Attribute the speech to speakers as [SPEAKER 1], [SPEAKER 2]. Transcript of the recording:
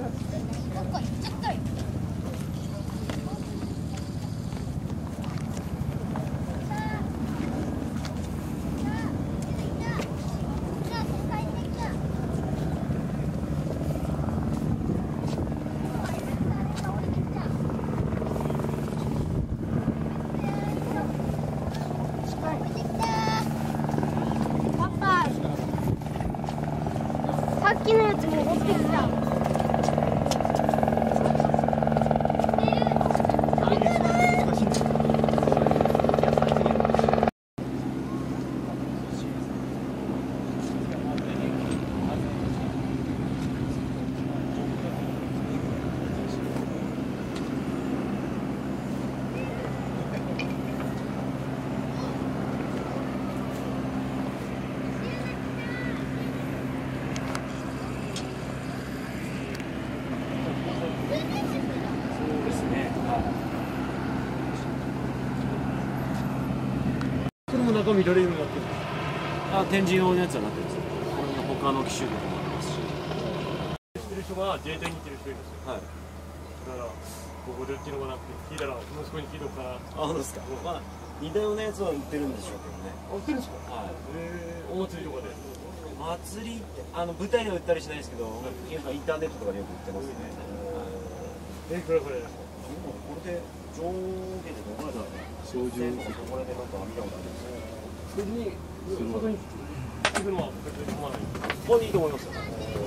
[SPEAKER 1] さっきのやつ戻ってきた。
[SPEAKER 2] これも中見られるようになってる。展示用のやつはなってるんですよ。これも他の機種とかもありますし。知ってる人が自衛隊に行ってる人いるんですよ。はい。だからここで売ってるのかなって聞いたら息子に聞いとくかな。あ、そうですか。まあ似たようなやつは売ってるんでしょうけどね。売ってるんですか。はい。お祭りとかで。祭りって舞台では売ったりしないですけど、インターネットとかでよく売ってますね。これこれ。これで上下でどこらだろう。小銃のところでなんか見たことあるんですよ。それに外に行くのは別に構わない。ここにいいと思いますよ。